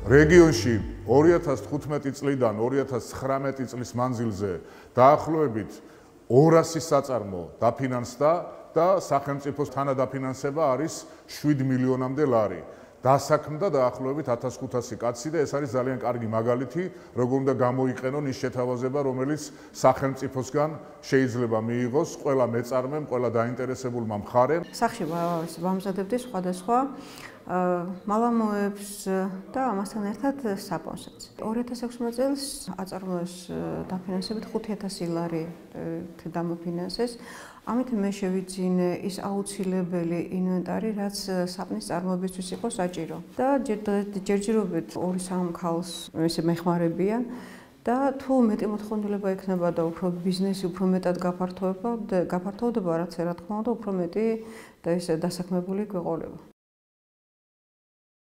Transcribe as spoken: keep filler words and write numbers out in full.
რეგიონში ორი ათას თხუთმეტი წლიდან ორი ათას ცხრამეტი წლის მანძილზე დაახლოებით ორასი საწარმო დაფინანსდა და სახელმწიფოს თანადაფინანსება არის შვიდ მილიონამდე ლარი. დასაქმდა დაახლოებით ათას ხუთასი კაცი და ეს არის ძალიან კარგი მაგალითი, როგორ უნდა გამოიყენონ ის შეთავაზება, რომელიც სახელმწიფოსგან შეიძლება მიიღოს ყველა მეწარმემ, ყველა დაინტერესებულმა მხარემ. სახში ვამზადებდი სხვადასხვა მალამოებს და ამასთან ერთად საპონსაც. ორი ათას ექვსმეტ წელს აწარმოეს დაფინანსებით ხუთი ათასი ლარი დამოფინანსეს. ამით მე შევიძინე ის აუცილებელი ინვენტარი, რაც საპნის წარმოებისთვის იყო საჭირო. და ჯერჯერობით ორი სამ ქალს ესე მეხმარებიან და თუ მეტი მოთხოვნილება ექნება და უფრო ბიზნესი უფრო მეტად გაფართოვდება, გაფართოვდება, რაც რა თქმა უნდა, უფრო მეტი და ესე დასაქმებული გვეყოლება.